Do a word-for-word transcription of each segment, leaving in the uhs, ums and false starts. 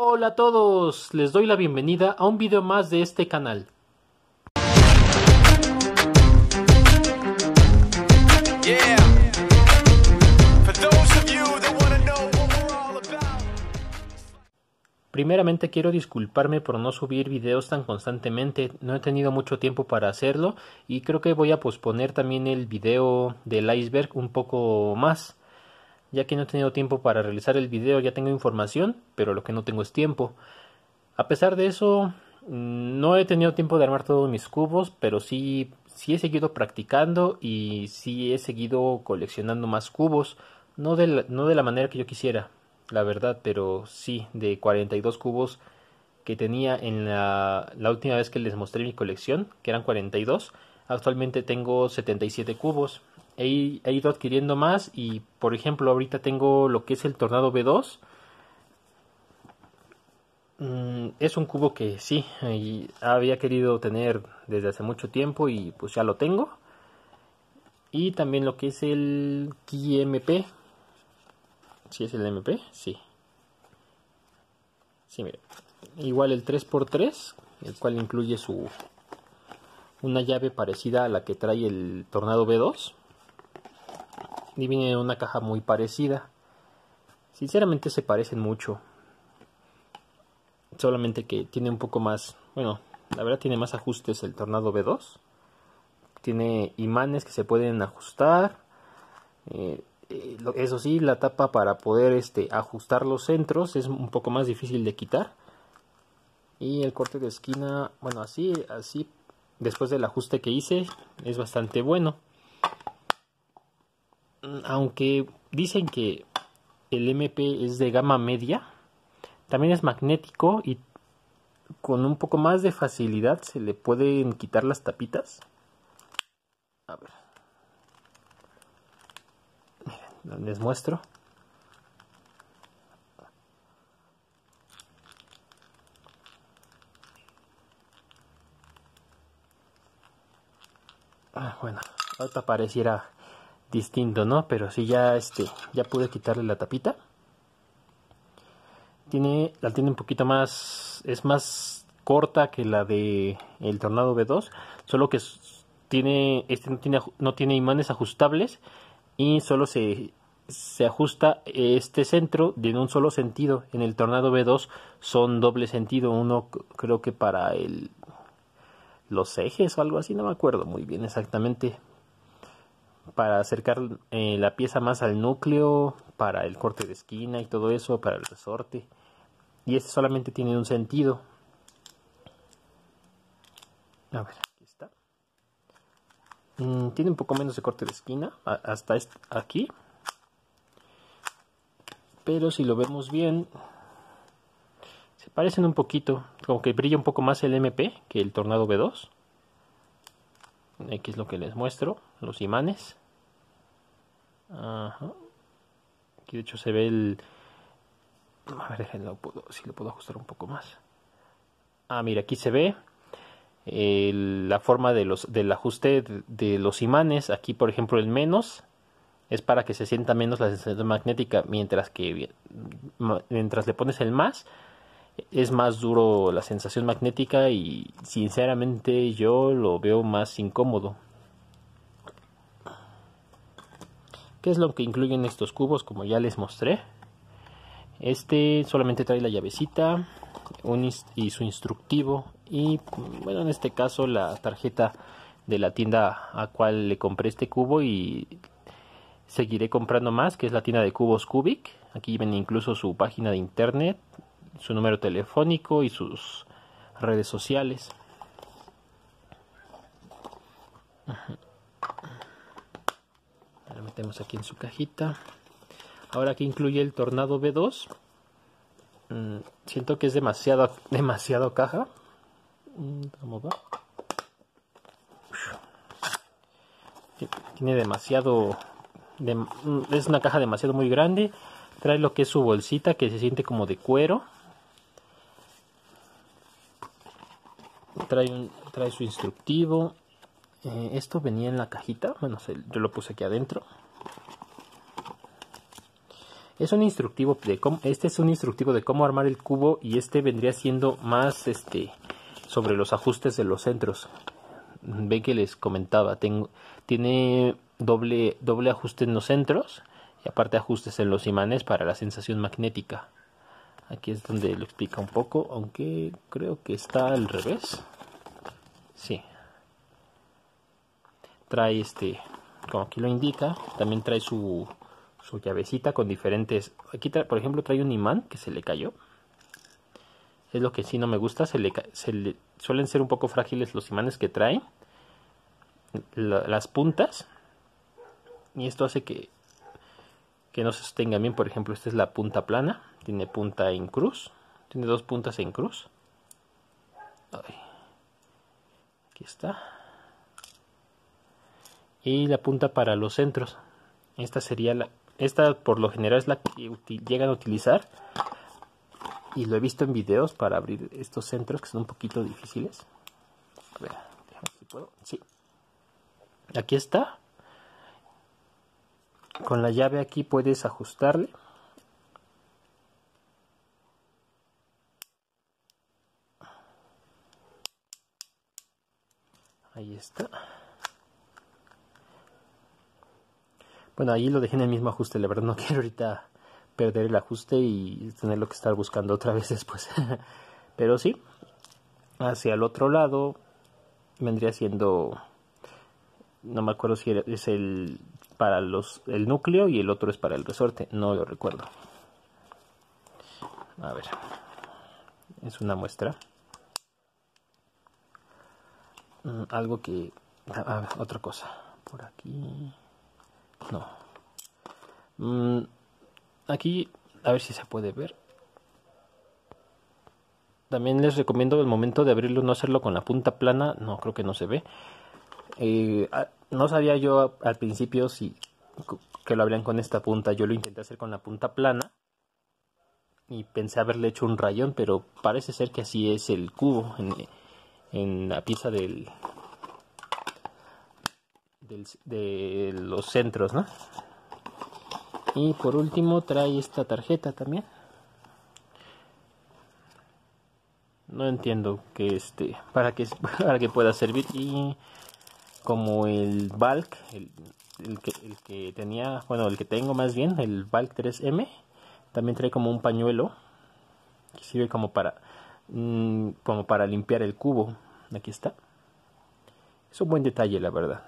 Hola a todos, les doy la bienvenida a un video más de este canal. Yeah. For those of you that wanna know what we're all about. Primeramente quiero disculparme por no subir videos tan constantemente, no he tenido mucho tiempo para hacerlo y creo que voy a posponer también el video del iceberg un poco más, ya que no he tenido tiempo para realizar el video. Ya tengo información, pero lo que no tengo es tiempo. A pesar de eso, no he tenido tiempo de armar todos mis cubos, pero sí, sí he seguido practicando y sí he seguido coleccionando más cubos. No de la, no de la manera que yo quisiera, la verdad, pero sí de cuarenta y dos cubos que tenía en la, la última vez que les mostré mi colección, que eran cuarenta y dos. Actualmente tengo setenta y siete cubos. He, he ido adquiriendo más y, por ejemplo, ahorita tengo lo que es el Tornado B dos. Es un cubo que sí, había querido tener desde hace mucho tiempo y pues ya lo tengo. Y también lo que es el Ki M P. ¿Sí es el M P? Sí. Sí, mira. Igual el tres por tres, el cual incluye su una llave parecida a la que trae el Tornado B dos. Y viene en una caja muy parecida. Sinceramente se parecen mucho. Solamente que tiene un poco más, bueno, la verdad tiene más ajustes el Tornado B dos. Tiene imanes que se pueden ajustar. Eh, eh, eso sí, la tapa para poder este, ajustar los centros es un poco más difícil de quitar. Y el corte de esquina, bueno, así, así, después del ajuste que hice, es bastante bueno. Aunque dicen que el M P es de gama media, también es magnético y con un poco más de facilidad se le pueden quitar las tapitas. A ver. Miren, les muestro. Ah, bueno, ahorita pareciera distinto, ¿no? Pero sí, ya este, ya pude quitarle la tapita. Tiene, la tiene un poquito más, es más corta que la de el Tornado B dos, solo que tiene, este no tiene, no tiene imanes ajustables y solo se, se ajusta este centro de un solo sentido. En el Tornado B dos son doble sentido, uno creo que para el, los ejes o algo así, no me acuerdo muy bien exactamente, para acercar eh, la pieza más al núcleo, para el corte de esquina y todo eso, para el resorte. Y este solamente tiene un sentido. A ver, aquí está. Mm, tiene un poco menos de corte de esquina, a, hasta este, aquí. Pero si lo vemos bien, se parecen un poquito. Como que brilla un poco más el M P que el Tornado B dos. Aquí es lo que les muestro, los imanes. Ajá. Aquí de hecho se ve el... A ver, déjenlo, puedo, si lo puedo ajustar un poco más. Ah, mira, aquí se ve el, la forma de los, del ajuste de, de los imanes. Aquí, por ejemplo, el menos es para que se sienta menos la sensación magnética, mientras que mientras le pones el más, es más duro la sensación magnética y sinceramente yo lo veo más incómodo. ¿Qué es lo que incluyen estos cubos? Como ya les mostré. Este solamente trae la llavecita un y su instructivo y, bueno, en este caso la tarjeta de la tienda a cual le compré este cubo y seguiré comprando más, que es la tienda de cubos Cubic. Aquí viene incluso su página de internet, su número telefónico y sus redes sociales. Lo metemos aquí en su cajita. Ahora aquí incluye el Tornado B dos. Mm, siento que es demasiado, demasiado caja. ¿Cómo va? Tiene demasiado... De, es una caja demasiado muy grande. Trae lo que es su bolsita, que se siente como de cuero. Trae, un, trae su instructivo. Eh, esto venía en la cajita. Bueno, se, yo lo puse aquí adentro. Es un instructivo de cómo, este es un instructivo de cómo armar el cubo, y este vendría siendo más este sobre los ajustes de los centros. Ven que les comentaba, tengo, tiene doble, doble ajuste en los centros y aparte ajustes en los imanes para la sensación magnética. Aquí es donde lo explica un poco, aunque creo que está al revés. Sí. Trae este, como aquí lo indica, también trae su su llavecita con diferentes. Aquí trae, por ejemplo, trae un imán que se le cayó. Es lo que sí no me gusta, se le, se le suelen ser un poco frágiles los imanes que trae, la, las puntas, y esto hace que que no se sostenga bien. Por ejemplo, esta es la punta plana, tiene punta en cruz, tiene dos puntas en cruz. Ay, aquí está. Y la punta para los centros, esta sería la Esta por lo general es la que llegan a utilizar, y lo he visto en videos para abrir estos centros que son un poquito difíciles. A ver, déjame ver si puedo. Sí. Aquí está. Con la llave aquí puedes ajustarle. Ahí está. Bueno, ahí lo dejé en el mismo ajuste. La verdad no quiero ahorita perder el ajuste y tenerlo que estar buscando otra vez después. Pero sí, hacia el otro lado vendría siendo, no me acuerdo si es el para los el núcleo y el otro es para el resorte, no lo recuerdo. A ver, es una muestra. Mm, algo que, a ver, otra cosa por aquí. No. Mm, aquí, a ver si se puede ver. También les recomiendo el momento de abrirlo no hacerlo con la punta plana. No, creo que no se ve. Eh, no sabía yo al principio si que lo abrían con esta punta. Yo lo intenté hacer con la punta plana y pensé haberle hecho un rayón, pero parece ser que así es el cubo en, en la pieza del, del de los centros, ¿no? Y por último trae esta tarjeta también. No entiendo que este para que para que pueda servir. Y como el Valk, el, el, que, el que tenía, bueno, el que tengo más bien, el Valk tres eme, también trae como un pañuelo que sirve como para mmm, como para limpiar el cubo. Aquí está. Es un buen detalle, la verdad.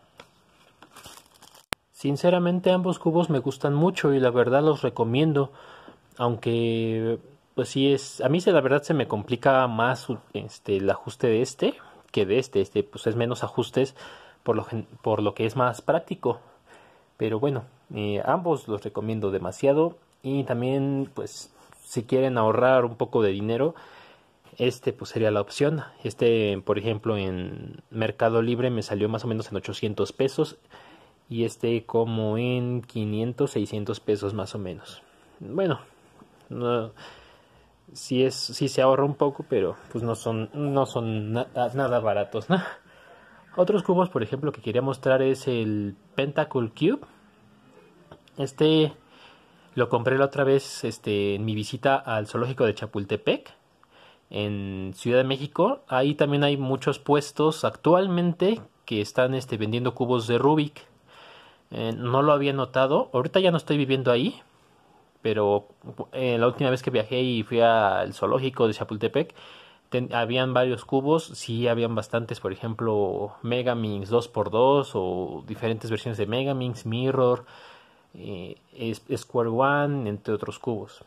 Sinceramente ambos cubos me gustan mucho y la verdad los recomiendo, aunque pues sí es, a mí se la verdad se me complica más este el ajuste de este que de este, este pues es menos ajustes por lo por lo que es más práctico, pero bueno, eh, ambos los recomiendo demasiado. Y también pues si quieren ahorrar un poco de dinero, este pues sería la opción. Este, por ejemplo, en Mercado Libre me salió más o menos en ochocientos pesos. Y este como en quinientos, seiscientos pesos más o menos. Bueno, no, sí, es, sí se ahorra un poco, pero pues no son, no son na nada baratos, ¿no? Otros cubos, por ejemplo, que quería mostrar es el Pentacle Cube. Este lo compré la otra vez este, en mi visita al zoológico de Chapultepec, en Ciudad de México. Ahí también hay muchos puestos actualmente que están este, vendiendo cubos de Rubik. Eh, no lo había notado. Ahorita ya no estoy viviendo ahí, pero eh, la última vez que viajé y fui al zoológico de Chapultepec, ten, habían varios cubos. Sí, habían bastantes, por ejemplo, Megaminx dos por dos o diferentes versiones de Megaminx, Mirror, eh, Square One, entre otros cubos.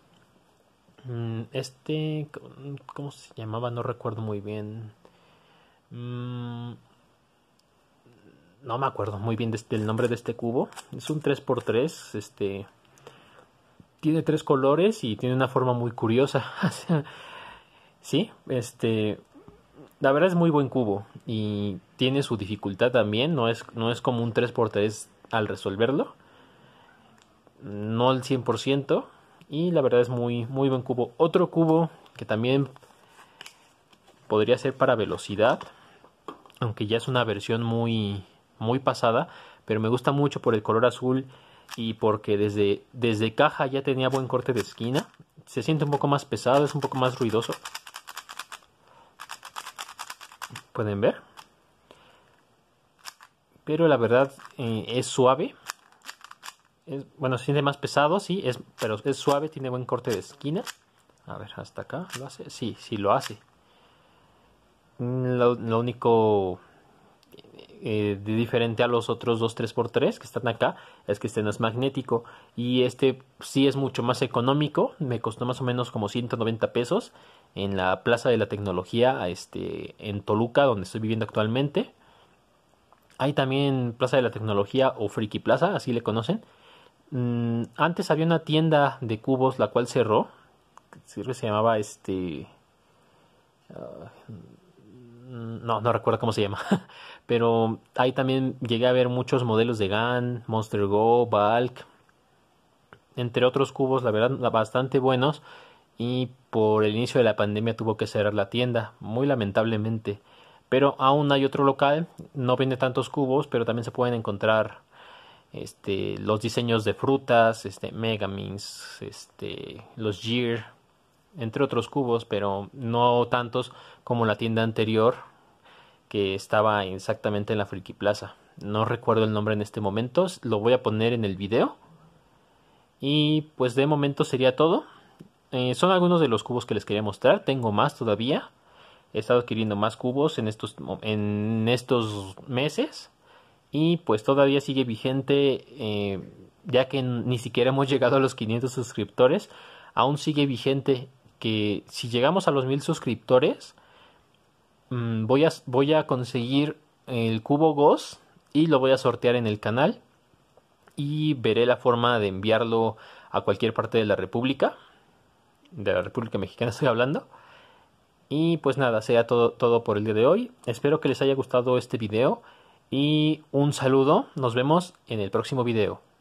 Este, ¿cómo se llamaba? No recuerdo muy bien. Mm, No me acuerdo muy bien de este, del nombre de este cubo. Es un tres por tres. Este, tiene tres colores y tiene una forma muy curiosa. Sí, este, la verdad es muy buen cubo. Y tiene su dificultad también. No es, no es como un tres por tres al resolverlo. No al cien por ciento. Y la verdad es muy, muy buen cubo. Otro cubo que también podría ser para velocidad, aunque ya es una versión muy... muy pasada, pero me gusta mucho por el color azul y porque desde, desde caja ya tenía buen corte de esquina. Se siente un poco más pesado, es un poco más ruidoso. ¿Pueden ver? Pero la verdad eh, es suave. Es, bueno, se siente más pesado, sí, es, pero es suave, tiene buen corte de esquina. A ver, hasta acá, ¿lo hace? Sí, sí lo hace. Lo, lo único eh, de diferente a los otros dos tres por tres que están acá es que este no es magnético. Y este sí es mucho más económico. Me costó más o menos como ciento noventa pesos en la Plaza de la Tecnología, este, en Toluca, donde estoy viviendo actualmente. Hay también Plaza de la Tecnología o Friki Plaza, así le conocen. Mm, antes había una tienda de cubos la cual cerró. Creo que se llamaba este... Uh, no, no recuerdo cómo se llama. Pero ahí también llegué a ver muchos modelos de GAN, Monster Go, Valk, entre otros cubos, la verdad, bastante buenos. Y por el inicio de la pandemia tuvo que cerrar la tienda, muy lamentablemente. Pero aún hay otro local, no vende tantos cubos, pero también se pueden encontrar este, los diseños de frutas, este, Megamins, este, los Gear, entre otros cubos, pero no tantos como la tienda anterior que estaba exactamente en la Friki Plaza. No recuerdo el nombre en este momento, lo voy a poner en el video. Y pues de momento sería todo. Eh, son algunos de los cubos que les quería mostrar, tengo más todavía. He estado adquiriendo más cubos en estos, en estos meses. Y pues todavía sigue vigente, eh, ya que ni siquiera hemos llegado a los quinientos suscriptores. Aún sigue vigente que si llegamos a los mil suscriptores, mmm, voy, a, voy a conseguir el cubo Ghost y lo voy a sortear en el canal. Y veré la forma de enviarlo a cualquier parte de la República. De la República Mexicana estoy hablando. Y pues nada, sea todo, todo por el día de hoy. Espero que les haya gustado este video. Y un saludo. Nos vemos en el próximo video.